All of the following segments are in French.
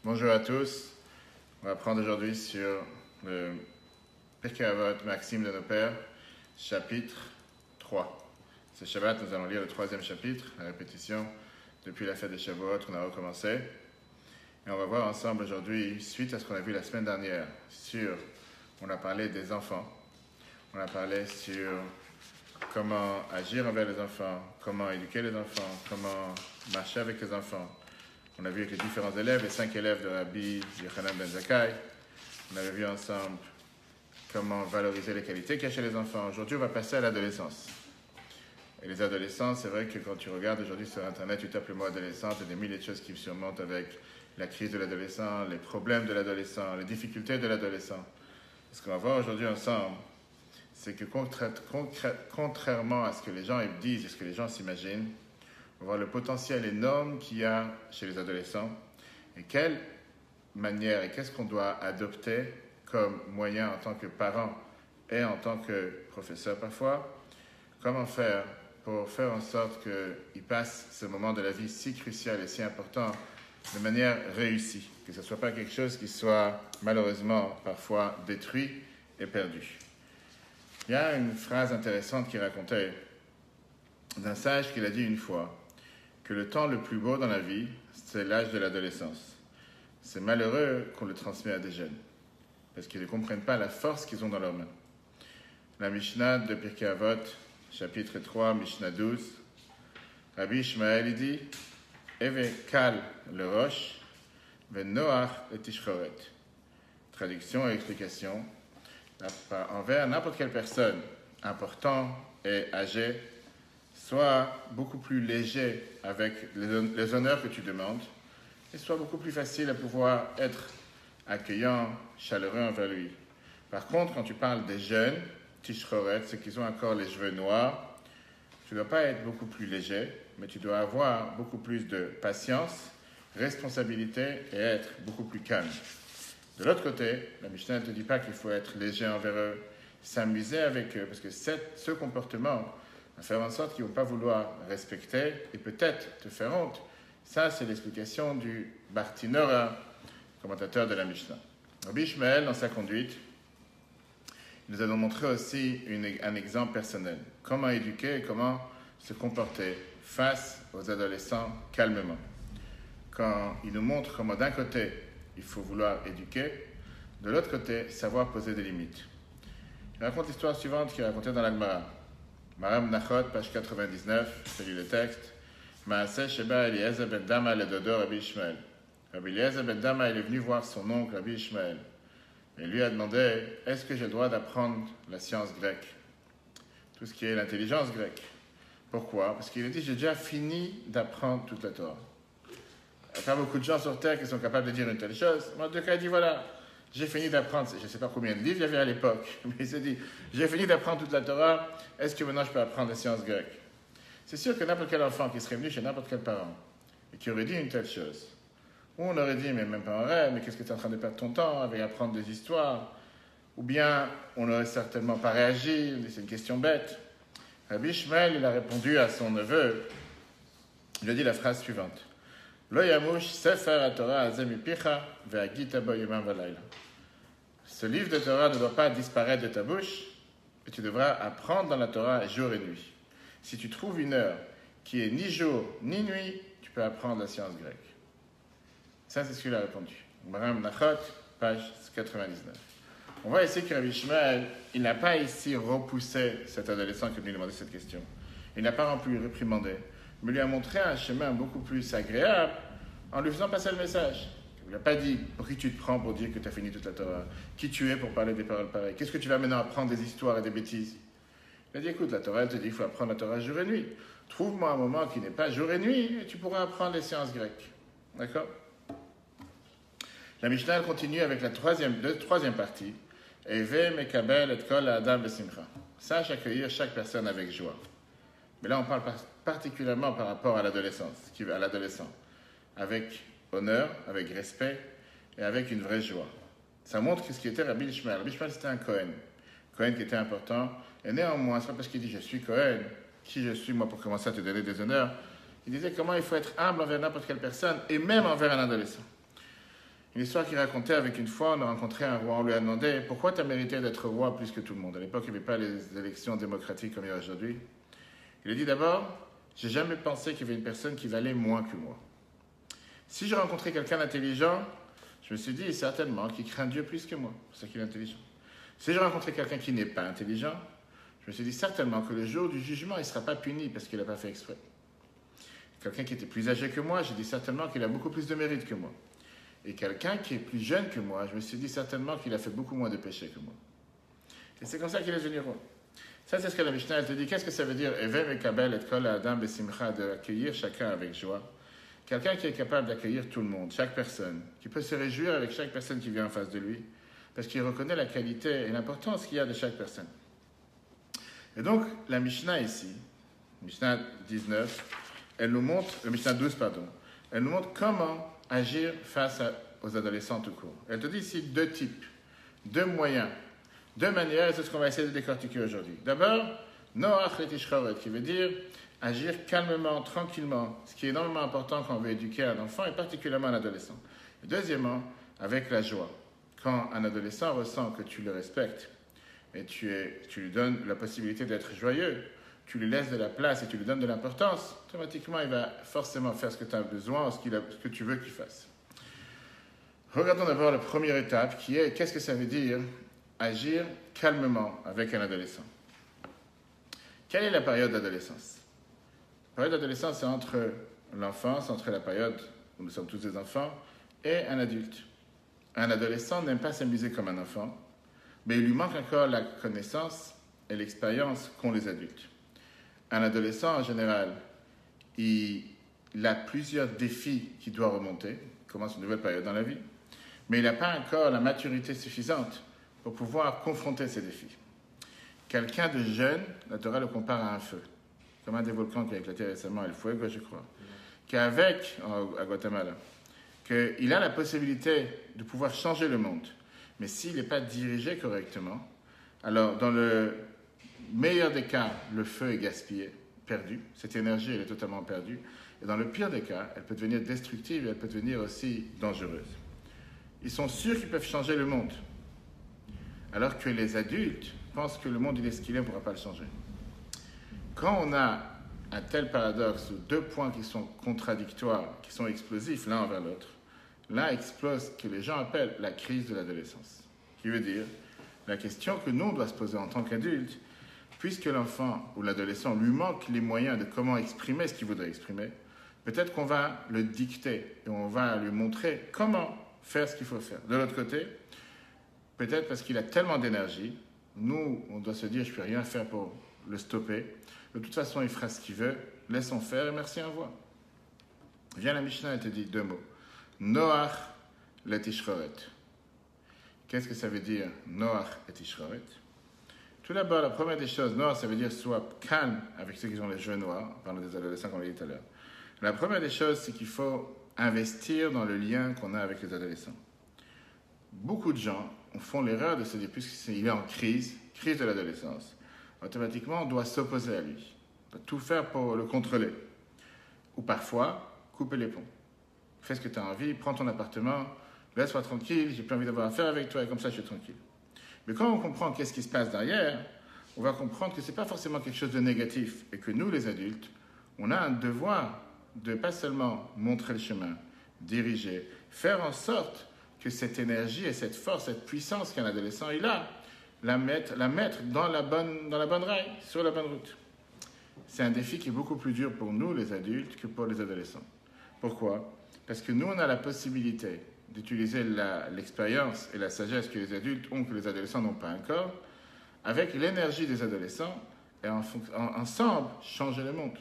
Bonjour à tous. On va prendre aujourd'hui sur le Pirkei Avot, Maxime de nos pères, chapitre 3. Ce Shabbat, nous allons lire le troisième chapitre, la répétition. Depuis la fête de Shavuot, on a recommencé. Et on va voir ensemble aujourd'hui, suite à ce qu'on a vu la semaine dernière, on a parlé des enfants. On a parlé sur comment agir envers les enfants, comment éduquer les enfants, comment marcher avec les enfants. On a vu avec les différents élèves, les 5 élèves de Rabbi Yochanan ben Zakkai. On avait vu ensemble comment valoriser les qualités qu'il y a chez les enfants. Aujourd'hui, on va passer à l'adolescence. Et les adolescents, c'est vrai que quand tu regardes aujourd'hui sur Internet, tu tapes le mot adolescent, il y a des milliers de choses qui surmontent avec la crise de l'adolescent, les problèmes de l'adolescent, les difficultés de l'adolescent. Ce qu'on va voir aujourd'hui ensemble, c'est que contrairement à ce que les gens disent et ce que les gens s'imaginent, on va voir le potentiel énorme qu'il y a chez les adolescents et quelle manière et qu'est-ce qu'on doit adopter comme moyen en tant que parent et en tant que professeur parfois, comment faire pour faire en sorte qu'ils passent ce moment de la vie si crucial et si important de manière réussie, que ce ne soit pas quelque chose qui soit malheureusement parfois détruit et perdu. Il y a une phrase intéressante qui racontait d'un sage qu'il a dit une fois que le temps le plus beau dans la vie, c'est l'âge de l'adolescence. C'est malheureux qu'on le transmet à des jeunes, parce qu'ils ne comprennent pas la force qu'ils ont dans leurs mains. La Mishnah de Pirkei Avot, chapitre 3, Mishnah 12, Rabbi Ishmael dit « Eve kal le roche, ve noach et tishchoret ». Traduction et explication. Envers n'importe quelle personne importante et âgée, sois beaucoup plus léger avec les honneurs que tu demandes et sois beaucoup plus facile à pouvoir être accueillant, chaleureux envers lui. Par contre, quand tu parles des jeunes, tishchoret, c'est qu'ils ont encore les cheveux noirs, tu ne dois pas être beaucoup plus léger, mais tu dois avoir beaucoup plus de patience, responsabilité et être beaucoup plus calme. De l'autre côté, la Mishnah ne te dit pas qu'il faut être léger envers eux, s'amuser avec eux, parce que ce comportement va faire en sorte qu'ils ne vont pas vouloir respecter et peut-être te faire honte. Ça, c'est l'explication du Bartinora, commentateur de la Mishnah. Rabbi Ishmael, dans sa conduite, il nous a montré aussi un exemple personnel. Comment éduquer et comment se comporter face aux adolescents calmement. Quand il nous montre comment d'un côté, il faut vouloir éduquer, de l'autre côté, savoir poser des limites. Il raconte l'histoire suivante qu'il a racontée dans l'Agmara. Maram Nachot, page 99, je lis le texte. Maaseh Sheba Eliezer ben Dama le dodo Rabbi Ishmael. Rabbi Eliezer ben Dama, il est venu voir son oncle Rabbi Ishmael. Et lui a demandé, est-ce que j'ai le droit d'apprendre la science grecque? Tout ce qui est l'intelligence grecque. Pourquoi? Parce qu'il a dit, j'ai déjà fini d'apprendre toute la Torah. Il n'y a pas beaucoup de gens sur Terre qui sont capables de dire une telle chose. Moi, de cas, il dit, voilà, j'ai fini d'apprendre, je ne sais pas combien de livres il y avait à l'époque, mais il s'est dit, j'ai fini d'apprendre toute la Torah, est-ce que maintenant je peux apprendre la science grecque? C'est sûr que n'importe quel enfant qui serait venu chez n'importe quel parent et qui aurait dit une telle chose, ou on aurait dit, mais même pas en rêve, mais qu'est-ce que tu es en train de perdre ton temps avec apprendre des histoires? Ou bien, on n'aurait certainement pas réagi, c'est une question bête. Rabbi Ishmael, il a répondu à son neveu, il a dit la phrase suivante. Lo yamush sefer ha-Torah hazeh mipicha ve'agita bo yomam v'layla. Ce livre de Torah ne doit pas disparaître de ta bouche, et tu devras apprendre dans la Torah jour et nuit. Si tu trouves une heure qui est ni jour ni nuit, tu peux apprendre la science grecque. Ça, c'est ce qu'il a répondu. Maram Nachot, page 99. On voit ici que Rabbi Ishmael, il n'a pas ici repoussé cet adolescent qui est venu demander cette question. Il n'a pas non plus réprimandé, mais lui a montré un chemin beaucoup plus agréable en lui faisant passer le message. Il n'a pas dit pour qui tu te prends pour dire que tu as fini toute la Torah, qui tu es pour parler des paroles pareilles, qu'est-ce que tu vas maintenant apprendre des histoires et des bêtises. Il a dit écoute, la Torah, elle te dit qu'il faut apprendre la Torah jour et nuit. Trouve-moi un moment qui n'est pas jour et nuit et tu pourras apprendre les sciences grecques. D'accord? La Mishnah continue avec la troisième partie. Eve mekabel et kol adam besimcha. Sache accueillir chaque personne avec joie. Mais là, on parle particulièrement par rapport à l'adolescent, avec honneur, avec respect et avec une vraie joie. Ça montre ce qui était Rabbi Ishmael. Rabbi Ishmael, c'était un Cohen qui était important. Et néanmoins, c'est pas parce qu'il dit « je suis Cohen », qui je suis moi pour commencer à te donner des honneurs. Il disait comment il faut être humble envers n'importe quelle personne et même envers un adolescent. Une histoire qu'il racontait avec une fois, on a rencontré un roi, on lui a demandé « Pourquoi tu as mérité d'être roi plus que tout le monde ?» À l'époque, il n'y avait pas les élections démocratiques comme il y a aujourd'hui. Il a dit d'abord « J'ai jamais pensé qu'il y avait une personne qui valait moins que moi. Si je rencontrais quelqu'un d'intelligent, je me suis dit certainement qu'il craint Dieu plus que moi, c'est ça qu'il est intelligent. Si je rencontrais quelqu'un qui n'est pas intelligent, je me suis dit certainement que le jour du jugement, il ne sera pas puni parce qu'il n'a pas fait exprès. Quelqu'un qui était plus âgé que moi, j'ai dit certainement qu'il a beaucoup plus de mérite que moi. Et quelqu'un qui est plus jeune que moi, je me suis dit certainement qu'il a fait beaucoup moins de péchés que moi. Et c'est comme ça qu'il est devenu roi. Ça, c'est ce que la Mishnah elle te dit. Qu'est-ce que ça veut dire Evem et Kabel et Kol Adam Besimcha, d'accueillir chacun avec joie. Quelqu'un qui est capable d'accueillir tout le monde, chaque personne, qui peut se réjouir avec chaque personne qui vient en face de lui, parce qu'il reconnaît la qualité et l'importance qu'il y a de chaque personne. Et donc, la Mishnah ici, Mishnah 19, elle nous montre, le Mishnah 12, pardon, elle nous montre comment agir face aux adolescents tout court. Elle te dit ici deux types, deux moyens, deux manières, et c'est ce qu'on va essayer de décortiquer aujourd'hui. D'abord, Noach letishchoret, qui veut dire agir calmement, tranquillement, ce qui est énormément important quand on veut éduquer un enfant, et particulièrement un adolescent. Et deuxièmement, avec la joie. Quand un adolescent ressent que tu le respectes, et tu lui donnes la possibilité d'être joyeux, tu lui laisses de la place et tu lui donnes de l'importance, automatiquement, il va forcément faire ce que tu as besoin, ce que tu veux qu'il fasse. Regardons d'abord la première étape, qui est, qu'est-ce que ça veut dire agir calmement avec un adolescent? Quelle est la période d'adolescence? La période d'adolescence, c'est entre l'enfance, entre la période où nous sommes tous des enfants, et un adulte. Un adolescent n'aime pas s'amuser comme un enfant, mais il lui manque encore la connaissance et l'expérience qu'ont les adultes. Un adolescent, en général, il a plusieurs défis qu'il doit remonter. Il commence une nouvelle période dans la vie. Mais il n'a pas encore la maturité suffisante pour pouvoir confronter ces défis. Quelqu'un de jeune, la Torah le compare à un feu. Comme un des volcans qui a éclaté récemment, El Fuego, je crois. Qu'avec, à Guatemala, qu'il a la possibilité de pouvoir changer le monde. Mais s'il n'est pas dirigé correctement, alors dans le meilleur des cas, le feu est gaspillé, perdu. Cette énergie, elle est totalement perdue. Et dans le pire des cas, elle peut devenir destructive et elle peut devenir aussi dangereuse. Ils sont sûrs qu'ils peuvent changer le monde. Alors que les adultes pensent que le monde, il est ce qu'il est, on ne pourra pas le changer. Quand on a un tel paradoxe, ou deux points qui sont contradictoires, qui sont explosifs l'un envers l'autre, l'un explose ce que les gens appellent la crise de l'adolescence. Qui veut dire, la question que nous, on doit se poser en tant qu'adultes, puisque l'enfant ou l'adolescent lui manque les moyens de comment exprimer ce qu'il voudrait exprimer, peut-être qu'on va le dicter et on va lui montrer comment faire ce qu'il faut faire. De l'autre côté, peut-être parce qu'il a tellement d'énergie, nous, on doit se dire, je ne peux rien faire pour le stopper. De toute façon, il fera ce qu'il veut, laissons faire et merci, au revoir. Viens la Mishnah et te dit deux mots. Noach letishchoret. Qu'est-ce que ça veut dire, Noach letishchoret? Tout d'abord, la première des choses, Noach, ça veut dire sois calme avec ceux qui ont les cheveux noirs, en parlant des adolescents qu'on l'a dit tout à l'heure. La première des choses, c'est qu'il faut investir dans le lien qu'on a avec les adolescents. Beaucoup de gens font l'erreur de se dire, puisqu'il est en crise de l'adolescence, automatiquement, on doit s'opposer à lui. On doit tout faire pour le contrôler. Ou parfois, couper les ponts. Fais ce que tu as envie, prends ton appartement, laisse-moi tranquille, j'ai plus envie d'avoir affaire avec toi, et comme ça, je suis tranquille. Mais quand on comprend qu'est-ce qui se passe derrière, on va comprendre que ce n'est pas forcément quelque chose de négatif, et que nous, les adultes, on a un devoir de pas seulement montrer le chemin, diriger, faire en sorte que cette énergie et cette force, cette puissance qu'un adolescent il a, la mettre dans la bonne raille, sur la bonne route. C'est un défi qui est beaucoup plus dur pour nous, les adultes, que pour les adolescents. Pourquoi? Parce que nous, on a la possibilité d'utiliser l'expérience et la sagesse que les adultes ont, que les adolescents n'ont pas encore, avec l'énergie des adolescents, et ensemble, changer le monde.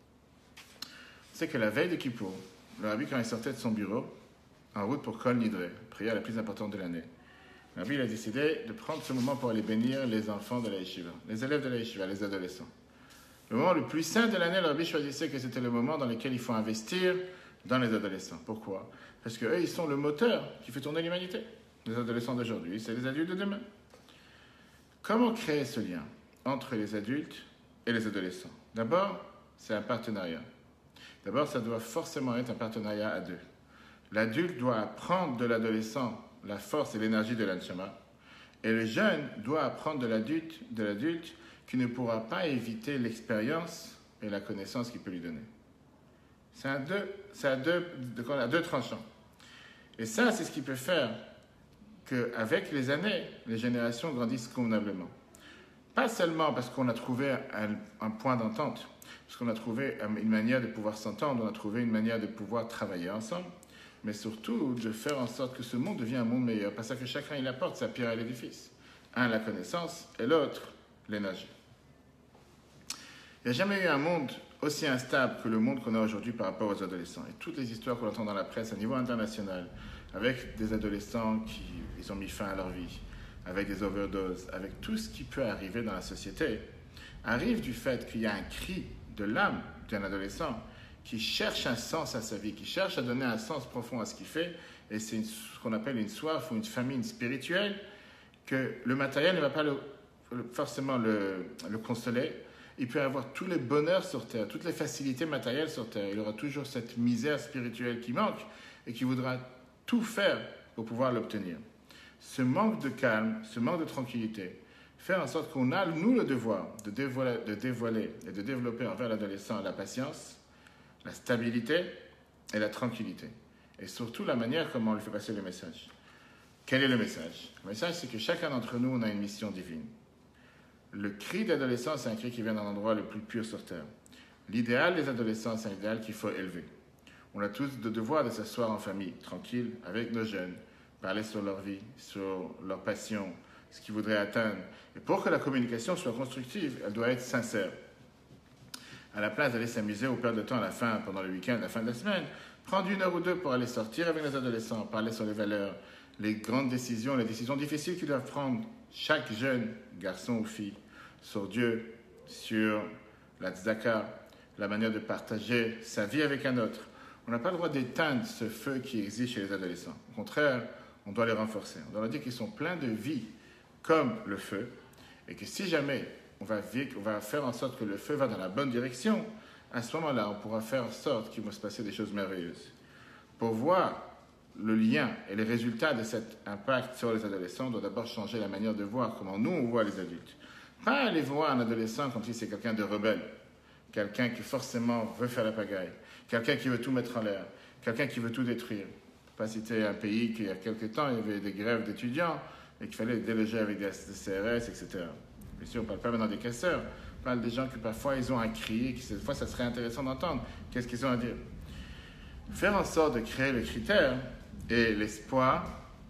C'est que la veille de Kippour, le rabbi, quand il sortait de son bureau, en route pour Kol Nidre, prière la plus importante de l'année, le rabbi a décidé de prendre ce moment pour aller bénir les enfants de la yeshiva, les élèves de la yeshiva, les adolescents. Le moment le plus saint de l'année, le rabbi choisissait que c'était le moment dans lequel il faut investir dans les adolescents. Pourquoi? Parce qu'eux, ils sont le moteur qui fait tourner l'humanité. Les adolescents d'aujourd'hui, c'est les adultes de demain. Comment créer ce lien entre les adultes et les adolescents? D'abord, c'est un partenariat. D'abord, ça doit forcément être un partenariat à deux. L'adulte doit apprendre de l'adolescent la force et l'énergie de l'anshama. Et le jeune doit apprendre de l'adulte qui ne pourra pas éviter l'expérience et la connaissance qu'il peut lui donner. C'est à deux tranchants. Et ça, c'est ce qui peut faire qu'avec les années, les générations grandissent convenablement. Pas seulement parce qu'on a trouvé un point d'entente, parce qu'on a trouvé une manière de pouvoir s'entendre, on a trouvé une manière de pouvoir travailler ensemble, mais surtout de faire en sorte que ce monde devienne un monde meilleur, parce que chacun il apporte sa pierre à l'édifice. Un, la connaissance, et l'autre, l'énergie. Il n'y a jamais eu un monde aussi instable que le monde qu'on a aujourd'hui par rapport aux adolescents. Et toutes les histoires qu'on entend dans la presse à niveau international, avec des adolescents qui ils ont mis fin à leur vie, avec des overdoses, avec tout ce qui peut arriver dans la société, arrive du fait qu'il y a un cri de l'âme d'un adolescent qui cherche un sens à sa vie, qui cherche à donner un sens profond à ce qu'il fait, et c'est ce qu'on appelle une soif ou une famine spirituelle, que le matériel ne va pas forcément le consoler. Il peut avoir tous les bonheurs sur Terre, toutes les facilités matérielles sur Terre. Il aura toujours cette misère spirituelle qui manque et qui voudra tout faire pour pouvoir l'obtenir. Ce manque de calme, ce manque de tranquillité, fait en sorte qu'on a, nous, le devoir de dévoiler et de développer envers l'adolescent la patience, la stabilité et la tranquillité. Et surtout la manière comment on lui fait passer le message. Quel est le message? Le message, c'est que chacun d'entre nous, on a une mission divine. Le cri d'adolescent, c'est un cri qui vient d'un endroit le plus pur sur Terre. L'idéal des adolescents, c'est un idéal qu'il faut élever. On a tous le devoir de s'asseoir en famille, tranquille, avec nos jeunes, parler sur leur vie, sur leur passion, ce qu'ils voudraient atteindre. Et pour que la communication soit constructive, elle doit être sincère. À la place d'aller s'amuser ou perdre de temps à la fin, pendant le week-end, à la fin de la semaine, prendre 1 heure ou 2 pour aller sortir avec les adolescents, parler sur les valeurs, les grandes décisions, les décisions difficiles qu'ils doivent prendre, chaque jeune, garçon ou fille, sur Dieu, sur la tzedaka, la manière de partager sa vie avec un autre. On n'a pas le droit d'éteindre ce feu qui existe chez les adolescents. Au contraire, on doit les renforcer. On doit leur dire qu'ils sont pleins de vie comme le feu et que si jamais on va faire en sorte que le feu va dans la bonne direction, à ce moment-là, on pourra faire en sorte qu'il va se passer des choses merveilleuses. Pour voir le lien et les résultats de cet impact sur les adolescents, on doit d'abord changer la manière de voir, comment nous on voit les adultes. Pas aller voir un adolescent comme si c'est quelqu'un de rebelle, quelqu'un qui forcément veut faire la pagaille, quelqu'un qui veut tout mettre en l'air, quelqu'un qui veut tout détruire. Pas citer un pays qui, il y a quelques temps, il y avait des grèves d'étudiants et qu'il fallait les déloger avec des CRS, etc. Bien sûr, on ne parle pas maintenant des casseurs, on parle des gens qui parfois ils ont à crier, qui cette fois ça serait intéressant d'entendre. Qu'est-ce qu'ils ont à dire? Faire en sorte de créer le critère et l'espoir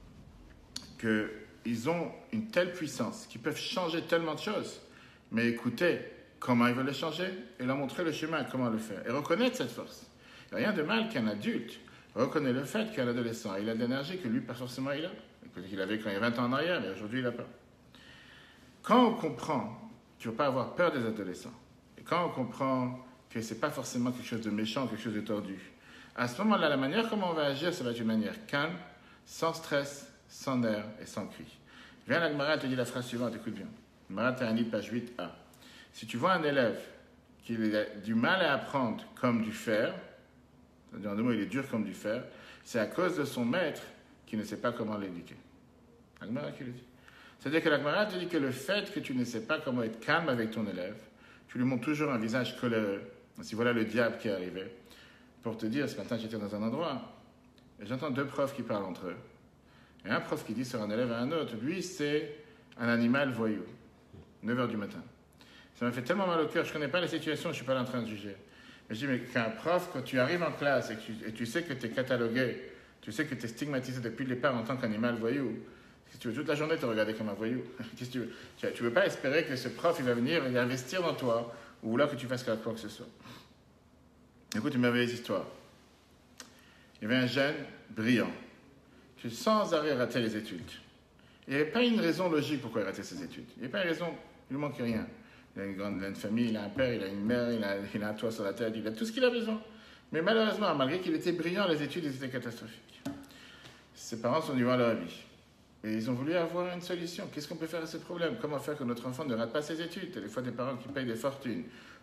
qu'ils ont une telle puissance, qu'ils peuvent changer tellement de choses. Mais écoutez comment ils veulent le changer et leur montrer le chemin, comment le faire. Et reconnaître cette force. Il n'y a rien de mal qu'un adulte reconnaît le fait qu'un adolescent, il a de l'énergie que lui, pas forcément, il a. Peut-être qu'il avait quand il y a 20 ans en arrière, mais aujourd'hui, il n'a pas. Quand on comprend qu'il ne faut pas avoir peur des adolescents, et quand on comprend que ce n'est pas forcément quelque chose de méchant, quelque chose de tordu, à ce moment-là, la manière comment on va agir, ça va être une manière calme, sans stress, sans nerfs et sans cri. Viens, la Gemara te dit la phrase suivante, écoute bien. Gemara Ta'anit, page 8a. Si tu vois un élève qui a du mal à apprendre comme du fer, c'est-à-dire en deux mots, il est dur comme du fer, c'est à cause de son maître qui ne sait pas comment l'éduquer. La Gemara qui le dit. C'est-à-dire que la Gemara te dit que le fait que tu ne sais pas comment être calme avec ton élève, tu lui montres toujours un visage coléreux. Si voilà le diable qui est arrivé, pour te dire, ce matin j'étais dans un endroit, et j'entends 2 profs qui parlent entre eux. Et un prof qui dit sur un élève à un autre, lui c'est un animal voyou, 9h du matin. Ça m'a fait tellement mal au cœur, je ne connais pas la situation, je ne suis pas là en train de juger. Mais je dis, mais qu'un prof, quand tu arrives en classe et tu sais que tu es catalogué, tu sais que tu es stigmatisé depuis le départ en tant qu'animal voyou, si tu veux toute la journée te regarder comme un voyou, qu'est-ce que tu veux? Tu ne veux pas espérer que ce prof il va venir et investir dans toi, ou là que tu fasses quoi que ce soit. Écoute, une merveilleuse histoire. Il y avait un jeune brillant, qui sans arrêt ratait les études. Il n'y avait pas une raison logique pourquoi il ratait ses études. Il n'y avait pas une raison, il ne manquait rien. Il a une famille, il a un père, il a une mère, il a un toit sur la tête, il a tout ce qu'il a besoin. Mais malheureusement, malgré qu'il était brillant, les études étaient catastrophiques. Ses parents sont venus voir leur vie. Et ils ont voulu avoir une solution. Qu'est-ce qu'on peut faire à ce problème? Comment faire que notre enfant ne rate pas ses études? Il y a des fois des parents qui payent des fortunes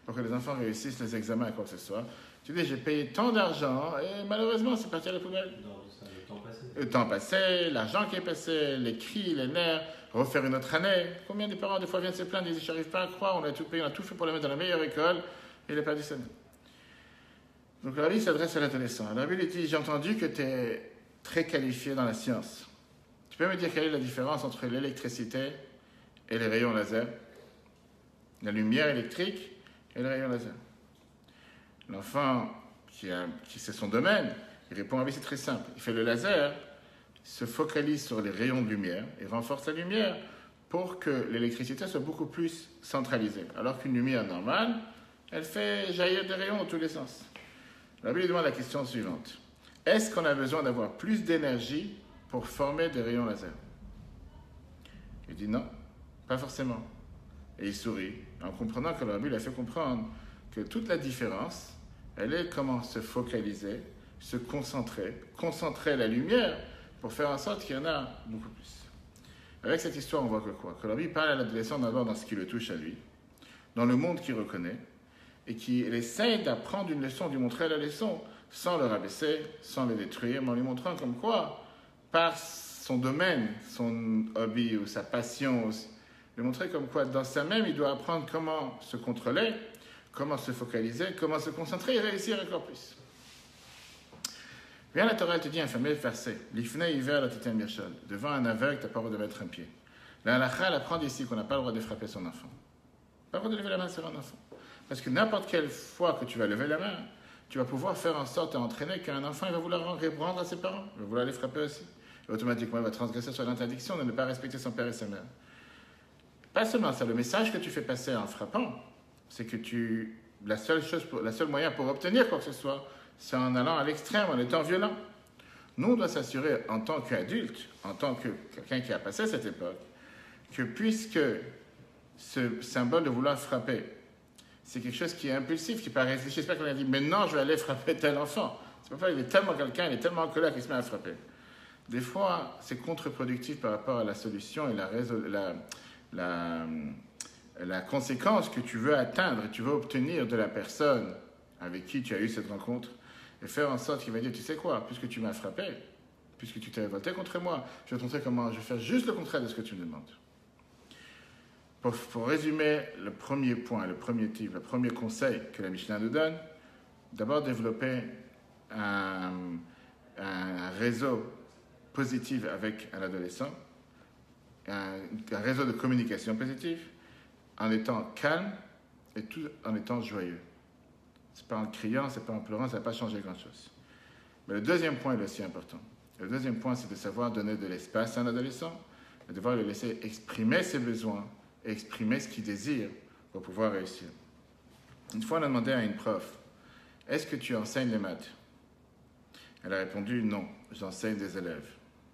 pour que les enfants réussissent les examens à quoi que ce soit. Tu dis, j'ai payé tant d'argent et malheureusement, c'est parti à la poubelle. Non, ça, le temps passé. Le temps passé, l'argent qui est passé, les cris, les nerfs, refaire une autre année. Combien de parents, des fois, viennent se plaindre, disent, je n'arrive pas à croire, on a tout payé, on a tout fait pour le mettre dans la meilleure école, et il n'a pas dit ça. Donc, le rabbi s'adresse à l'adolescent. Le rabbi lui dit, j'ai entendu que tu es très qualifié dans la science. Tu peux me dire quelle est la différence entre l'électricité et les rayons laser? La lumière électrique et les rayons laser. L'enfant, qui c'est son domaine, il répond, ah oui, c'est très simple. Il fait le laser, il se focalise sur les rayons de lumière et renforce la lumière pour que l'électricité soit beaucoup plus centralisée. Alors qu'une lumière normale, elle fait jaillir des rayons dans tous les sens. La Bible demande la question suivante. Est-ce qu'on a besoin d'avoir plus d'énergie pour former des rayons laser? Il dit non, pas forcément. Et il sourit, en comprenant que la Bible a fait comprendre que toute la différence, elle est comment se focaliser, se concentrer la lumière pour faire en sorte qu'il y en a beaucoup plus. Avec cette histoire, on voit que quoi? Que la Bible parle à l'adolescent d'abord dans ce qui le touche à lui, dans le monde qu'il reconnaît, et qu'il essaie d'apprendre une leçon, de lui montrer la leçon, sans le rabaisser, sans le détruire, mais en lui montrant comme quoi, par son domaine, son hobby ou sa passion, lui montrer comme quoi, dans sa même, il doit apprendre comment se contrôler, comment se focaliser, comment se concentrer et réussir encore plus. Bien, la Torah te dit un fameux verset, l'ifnei hiver la titem birshon, devant un aveugle, tu n'as pas le droit de mettre un pied. La halakha, elle apprend d'ici qu'on n'a pas le droit de frapper son enfant. Pas le droit de lever la main sur un enfant. Parce que n'importe quelle fois que tu vas lever la main, tu vas pouvoir faire en sorte et entraîner qu'un enfant il va vouloir rendre à ses parents, il va vouloir les frapper aussi. Et automatiquement, il va transgresser sur l'interdiction de ne pas respecter son père et sa mère. Pas seulement ça, le message que tu fais passer en frappant, c'est que la seule moyen pour obtenir quoi que ce soit, c'est en allant à l'extrême, en étant violent. Nous, on doit s'assurer en tant qu'adulte, en tant que quelqu'un qui a passé cette époque, que puisque ce symbole de vouloir frapper, c'est quelque chose qui est impulsif, qui paraît réfléchi. J'espère qu'on a dit, maintenant je vais aller frapper tel enfant. C'est pas, il est tellement quelqu'un, il est tellement en colère qu'il se met à frapper. Des fois, c'est contre-productif par rapport à la solution et la conséquence que tu veux atteindre et tu veux obtenir de la personne avec qui tu as eu cette rencontre et faire en sorte qu'il va dire, tu sais quoi, puisque tu m'as frappé, puisque tu t'es révolté contre moi, je vais te montrer comment je vais faire juste le contraire de ce que tu me demandes. Pour résumer, le premier point, le premier type, le premier conseil que la Mishnah nous donne, d'abord développer un réseau positif avec un adolescent, un réseau de communication positive, en étant calme et tout en étant joyeux. Ce n'est pas en criant, ce n'est pas en pleurant, ça ne va pas changer grand-chose. Mais le deuxième point est aussi important. Le deuxième point, c'est de savoir donner de l'espace à un adolescent, de devoir le laisser exprimer ses besoins, exprimer ce qu'il désire pour pouvoir réussir. Une fois, on a demandé à une prof, est-ce que tu enseignes les maths? Elle a répondu, non, j'enseigne des élèves.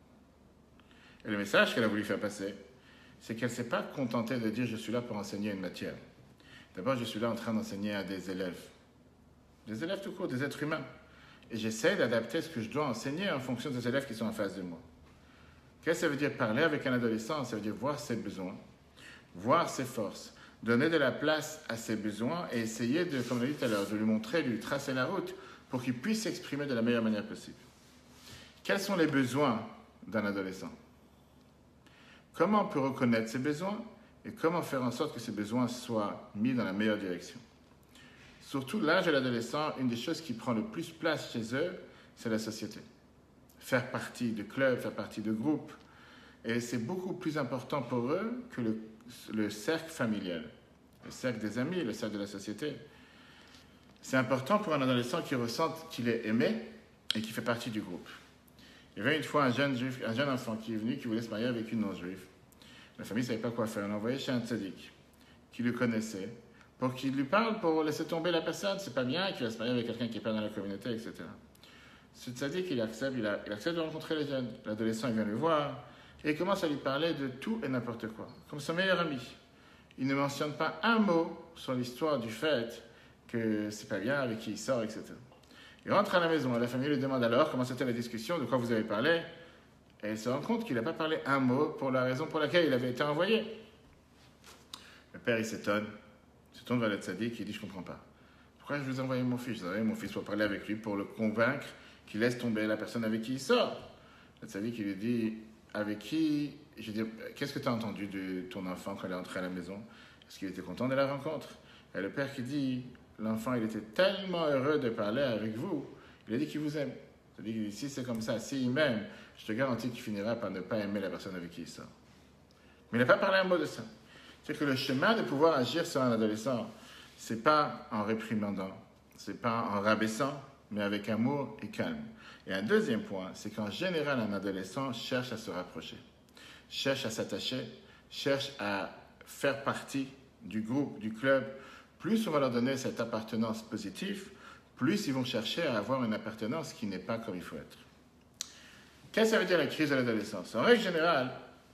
Et le message qu'elle a voulu faire passer, c'est qu'elle ne s'est pas contentée de dire, je suis là pour enseigner une matière. D'abord, je suis là en train d'enseigner à des élèves tout court, des êtres humains. Et j'essaie d'adapter ce que je dois enseigner en fonction des élèves qui sont en face de moi. Qu'est-ce que ça veut dire parler avec un adolescent? Ça veut dire voir ses besoins, voir ses forces, donner de la place à ses besoins et essayer de, comme on a dit tout à l'heure, de lui montrer, de lui tracer la route pour qu'il puisse s'exprimer de la meilleure manière possible. Quels sont les besoins d'un adolescent? Comment on peut reconnaître ses besoins et comment faire en sorte que ces besoins soient mis dans la meilleure direction? Surtout l'âge de l'adolescent, une des choses qui prend le plus place chez eux, c'est la société. Faire partie de clubs, faire partie de groupes. Et c'est beaucoup plus important pour eux que le cercle familial, le cercle des amis, le cercle de la société. C'est important pour un adolescent qui ressente qu'il est aimé et qui fait partie du groupe. Il y avait une fois un jeune enfant qui est venu, qui voulait se marier avec une non-juive. La famille ne savait pas quoi faire. On l'a envoyé chez un tzaddik qui le connaissait pour qu'il lui parle, pour laisser tomber la personne. C'est pas bien qu'il va se marier avec quelqu'un qui n'est pas dans la communauté, etc. Ce tzaddik, il accepte de rencontrer les jeunes. L'adolescent, il vient le voir et il commence à lui parler de tout et n'importe quoi, comme son meilleur ami. Il ne mentionne pas un mot sur l'histoire du fait que c'est pas bien, avec qui il sort, etc. Il rentre à la maison, la famille lui demande alors comment c'était la discussion, de quoi vous avez parlé, et il se rend compte qu'il n'a pas parlé un mot pour la raison pour laquelle il avait été envoyé. Le père, il s'étonne, se tourne vers le tzaddik et dit, je ne comprends pas. Pourquoi je vous ai envoyé mon fils? Je vous ai envoyé mon fils pour parler avec lui, pour le convaincre qu'il laisse tomber la personne avec qui il sort. Le tzaddik, il lui dit, avec qui? Je dis, qu'est-ce que tu as entendu de ton enfant quand il est entré à la maison? Est-ce qu'il était content de la rencontre? Et le père qui dit, l'enfant, il était tellement heureux de parler avec vous, il a dit qu'il vous aime. C'est-à-dire que si c'est comme ça, s'il m'aime, je te garantis qu'il finira par ne pas aimer la personne avec qui il sort. Mais il n'a pas parlé un mot de ça. C'est que le chemin de pouvoir agir sur un adolescent, ce n'est pas en réprimandant, ce n'est pas en rabaissant, mais avec amour et calme. Et un deuxième point, c'est qu'en général, un adolescent cherche à se rapprocher, cherche à s'attacher, cherche à faire partie du groupe, du club. Plus on va leur donner cette appartenance positive, plus ils vont chercher à avoir une appartenance qui n'est pas comme il faut être. Qu'est-ce que ça veut dire la crise de l'adolescence? En règle générale,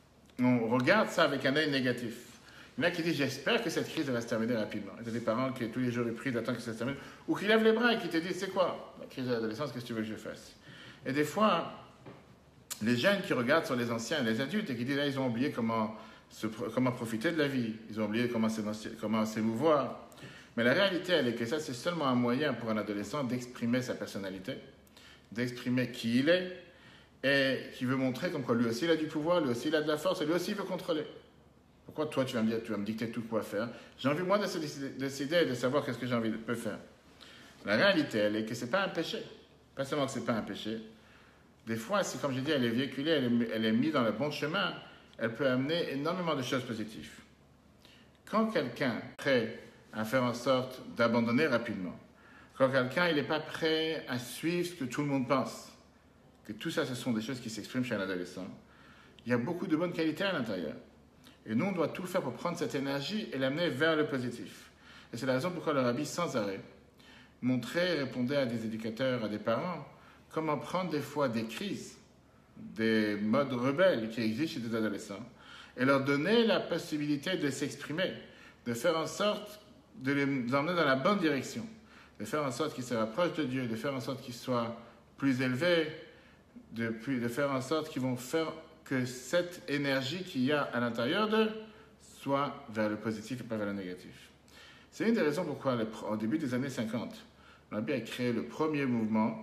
on regarde ça avec un œil négatif. Il y en a qui disent, j'espère que cette crise va se terminer rapidement. Il y a des parents qui tous les jours ils prient d'attendre que ça se termine, ou qui lèvent les bras et qui te disent, c'est quoi la crise de l'adolescence, qu'est-ce que tu veux que je fasse? Et des fois, les jeunes qui regardent sur les anciens, les adultes, et qui disent, là, ils ont oublié comment profiter de la vie, ils ont oublié comment s'émouvoir. Mais la réalité, elle est que ça, c'est seulement un moyen pour un adolescent d'exprimer sa personnalité, d'exprimer qui il est, et qui veut montrer comme quoi lui aussi il a du pouvoir, lui aussi il a de la force, et lui aussi il veut contrôler. Pourquoi toi tu vas me dicter tout quoi faire? J'ai envie moi de décider et de savoir qu'est-ce que j'ai envie de faire. La réalité, elle est que c'est pas un péché. Pas seulement que c'est pas un péché. Des fois, c'est comme j'ai dit, elle est véhiculée, elle est mise dans le bon chemin, elle peut amener énormément de choses positives. Quand quelqu'un est prêt à faire en sorte d'abandonner rapidement, quand quelqu'un n'est pas prêt à suivre ce que tout le monde pense, que tout ça, ce sont des choses qui s'expriment chez un adolescent, il y a beaucoup de bonnes qualités à l'intérieur. Et nous, on doit tout faire pour prendre cette énergie et l'amener vers le positif. Et c'est la raison pourquoi le rabbi, sans arrêt, montrait et répondait à des éducateurs, à des parents, comment prendre des fois des crises, des modes rebelles qui existent chez des adolescents, et leur donner la possibilité de s'exprimer, de faire en sorte de les emmener dans la bonne direction, de faire en sorte qu'ils se rapprochent de Dieu, de faire en sorte qu'ils soient plus élevés, de faire en sorte qu'ils vont faire que cette énergie qu'il y a à l'intérieur d'eux soit vers le positif et pas vers le négatif. C'est une des raisons pourquoi, au début des années 50, Rabbi a créé le premier mouvement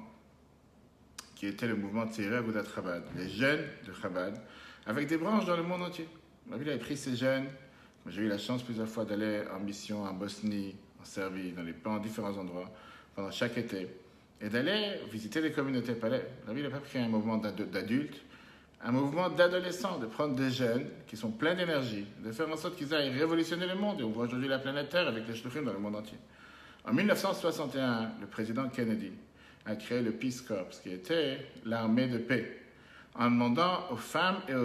qui était le mouvement Tzirei Agudat Chabad, les jeunes de Chabad, avec des branches dans le monde entier. Rabbi a pris ces jeunes. J'ai eu la chance plusieurs fois d'aller en mission en Bosnie, en Serbie, dans différents endroits, pendant chaque été, et d'aller visiter les communautés. Rabbi n'a pas pris un mouvement d'adultes, un mouvement d'adolescents, de prendre des jeunes qui sont pleins d'énergie, de faire en sorte qu'ils aillent révolutionner le monde. Et on voit aujourd'hui la planète Terre avec les shluchim dans le monde entier. En 1961, le président Kennedy a créé le Peace Corps, qui était l'armée de paix, en demandant aux femmes et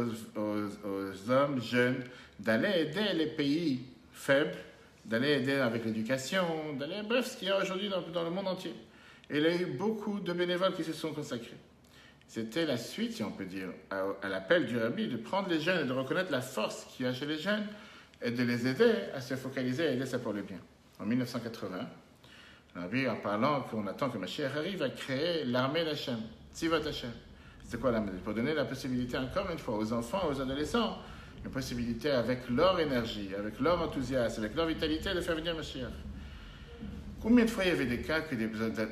aux hommes jeunes d'aller aider les pays faibles, d'aller aider avec l'éducation, bref, ce qu'il y a aujourd'hui dans le monde entier. Et il y a eu beaucoup de bénévoles qui se sont consacrés. C'était la suite, si on peut dire, à l'appel du Rabbi, de prendre les jeunes et de reconnaître la force qu'il y a chez les jeunes et de les aider à se focaliser et à aider ça pour le bien. En 1980, le Rabbi, en parlant qu'on attend que Mashiach arrive, a créé l'armée d'Hachem, Tzivot Hashem. C'est quoi l'armée? Pour donner la possibilité, encore une fois, aux enfants, aux adolescents, une possibilité avec leur énergie, avec leur enthousiasme, avec leur vitalité de faire venir Mashiach. Combien de fois il y avait des cas que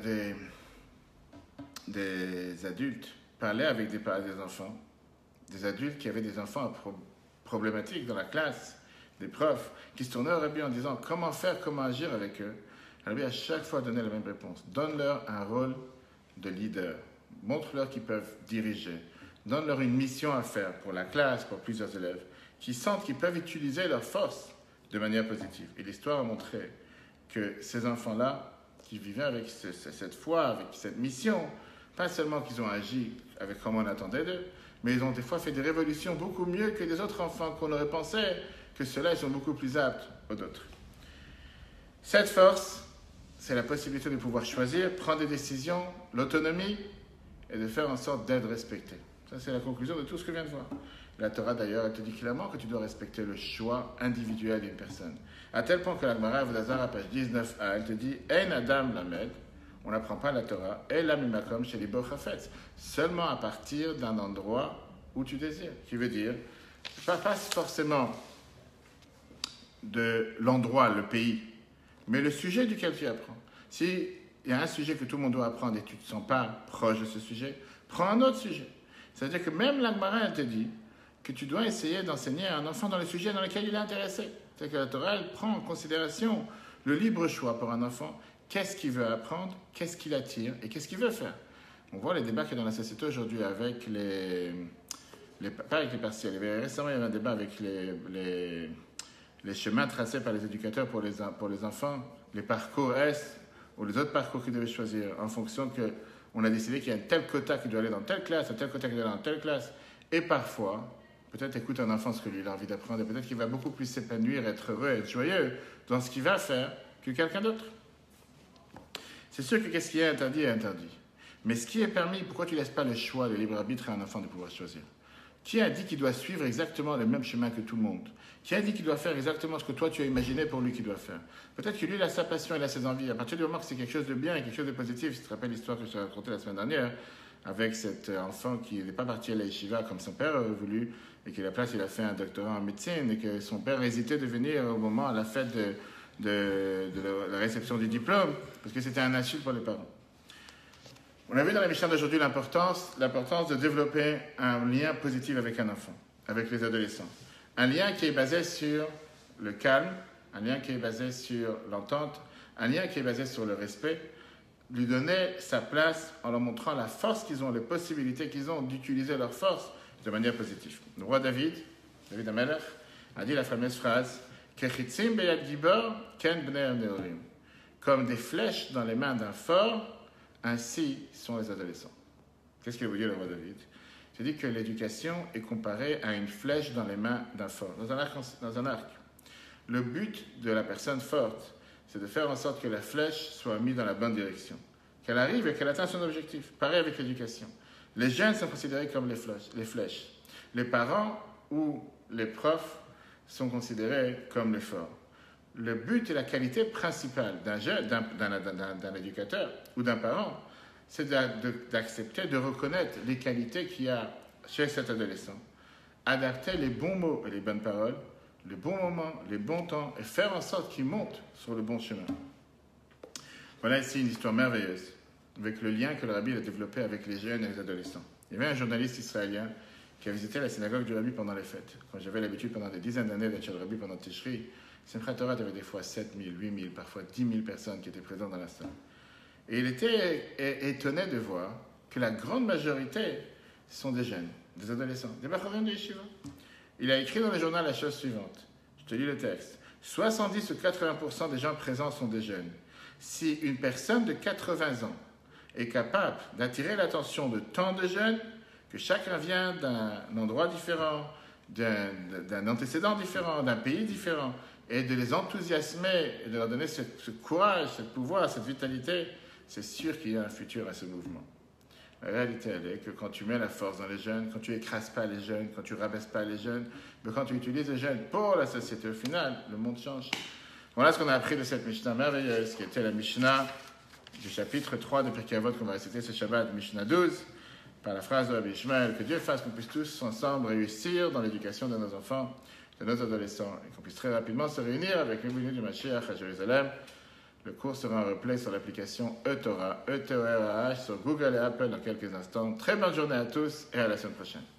des adultes parlaient avec des enfants, des adultes qui avaient des enfants problématiques dans la classe, des profs, qui se tournaient au Rabbi en disant comment faire, comment agir avec eux. Le Rabbi à chaque fois donnait la même réponse. Donne-leur un rôle de leader. Montre-leur qu'ils peuvent diriger. Donne-leur une mission à faire pour la classe, pour plusieurs élèves, qui sentent qu'ils peuvent utiliser leur force de manière positive. Et l'histoire a montré que ces enfants-là, qui vivaient avec cette foi, avec cette mission, pas seulement qu'ils ont agi avec comme on attendait d'eux, mais ils ont des fois fait des révolutions beaucoup mieux que les autres enfants qu'on aurait pensé que ceux-là, ils sont beaucoup plus aptes aux autres. Cette force, c'est la possibilité de pouvoir choisir, prendre des décisions, l'autonomie, et de faire en sorte d'être respecté. Ça, c'est la conclusion de tout ce que je viens de voir. La Torah, d'ailleurs, elle te dit clairement que tu dois respecter le choix individuel d'une personne. À tel point que la Gemara, Vodazar, à page 19a, elle te dit « Ein Adam Lamed » on n'apprend pas la Torah « Ela mimakom sheli bo chafetz » seulement à partir d'un endroit où tu désires. Qui veut dire, pas forcément de l'endroit, le pays, mais le sujet duquel tu apprends. Si il y a un sujet que tout le monde doit apprendre et tu ne te sens pas proche de ce sujet, prends un autre sujet. C'est-à-dire que même la Gemara, elle te dit que tu dois essayer d'enseigner à un enfant dans le sujet dans lequel il est intéressé. C'est-à-dire que la Torah, elle prend en considération le libre choix pour un enfant. Qu'est-ce qu'il veut apprendre, qu'est-ce qui l'attire et qu'est-ce qu'il veut faire. On voit les débats qu'il y a dans la société aujourd'hui avec pas avec les partiels. Récemment, il y avait un débat avec les chemins tracés par les éducateurs pour les enfants, les parcours S ou les autres parcours qu'ils devaient choisir en fonction qu'on a décidé qu'il y a un tel quota qui doit aller dans telle classe, un tel quota qui doit aller dans telle classe. Et parfois, peut-être écoute un enfant ce que lui il a envie d'apprendre et peut-être qu'il va beaucoup plus s'épanouir, être heureux, être joyeux dans ce qu'il va faire que quelqu'un d'autre. C'est sûr que qu'est-ce qui est interdit est interdit. Mais ce qui est permis, pourquoi tu ne laisses pas le choix, le libre arbitre à un enfant de pouvoir choisir? Qui a dit qu'il doit suivre exactement le même chemin que tout le monde? Qui a dit qu'il doit faire exactement ce que toi tu as imaginé pour lui qu'il doit faire? Peut-être que lui il a sa passion, il a ses envies. À partir du moment que c'est quelque chose de bien et quelque chose de positif, je te rappelle l'histoire que je t'ai racontée la semaine dernière, avec cet enfant qui n'est pas parti à la yeshiva comme son père aurait voulu, et qu'à la place il a fait un doctorat en médecine, et que son père hésitait de venir au moment, à la fête de la réception du diplôme, parce que c'était un insulte pour les parents. On a vu dans la Mishnah d'aujourd'hui l'importance de développer un lien positif avec un enfant, avec les adolescents. Un lien qui est basé sur le calme, un lien qui est basé sur l'entente, un lien qui est basé sur le respect, lui donner sa place en leur montrant la force qu'ils ont, les possibilités qu'ils ont d'utiliser leur force de manière positive. Le roi David Amelech, a dit la fameuse phrase « Kechitzim beyad gibor ken bnei neorim » comme des flèches dans les mains d'un fort, ainsi sont les adolescents. Qu'est-ce qu'il veut dire le roi David? Il dit que l'éducation est comparée à une flèche dans les mains d'un fort, dans un arc. Le but de la personne forte, c'est de faire en sorte que la flèche soit mise dans la bonne direction, qu'elle arrive et qu'elle atteigne son objectif. Pareil avec l'éducation. Les jeunes sont considérés comme les flèches. Les parents ou les profs sont considérés comme les forts. Le but et la qualité principale d'un éducateur ou d'un parent, c'est d'accepter, de reconnaître les qualités qu'il y a chez cet adolescent, adapter les bons mots et les bonnes paroles, les bons moments, les bons temps, et faire en sorte qu'il monte sur le bon chemin. Voilà ici une histoire merveilleuse, avec le lien que le rabbi a développé avec les jeunes et les adolescents. Il y avait un journaliste israélien qui a visité la synagogue du rabbi pendant les fêtes. Quand j'avais l'habitude pendant des dizaines d'années d'être chez le rabbi pendant Tishri, Simchat Torah avait des fois 7 000, 8 000, parfois 10 000 personnes qui étaient présentes dans la salle. Et il était étonné de voir que la grande majorité sont des jeunes, des adolescents, des bachorim de yeshiva. Il a écrit dans le journal la chose suivante. Je te lis le texte. 70 ou 80% des gens présents sont des jeunes. Si une personne de 80 ans est capable d'attirer l'attention de tant de jeunes, que chacun vient d'un endroit différent, d'un antécédent différent, d'un pays différent, et de les enthousiasmer et de leur donner ce courage, ce pouvoir, cette vitalité, c'est sûr qu'il y a un futur à ce mouvement. La réalité, elle est que quand tu mets la force dans les jeunes, quand tu écrases pas les jeunes, quand tu rabaisses pas les jeunes, mais quand tu utilises les jeunes pour la société, au final, le monde change. Voilà ce qu'on a appris de cette Mishnah merveilleuse, qui était la Mishnah du chapitre 3 de Pirkei Avot qu'on va réciter ce Shabbat, Mishnah 12, par la phrase de Rabbi Ishmael, que Dieu fasse qu'on puisse tous ensemble réussir dans l'éducation de nos enfants, de nos adolescents, et qu'on puisse très rapidement se réunir avec les venus du Mashiach à Jérusalem. Le cours sera en replay sur l'application eTorah, E-T-O-R-A-H, sur Google et Apple dans quelques instants. Très bonne journée à tous et à la semaine prochaine.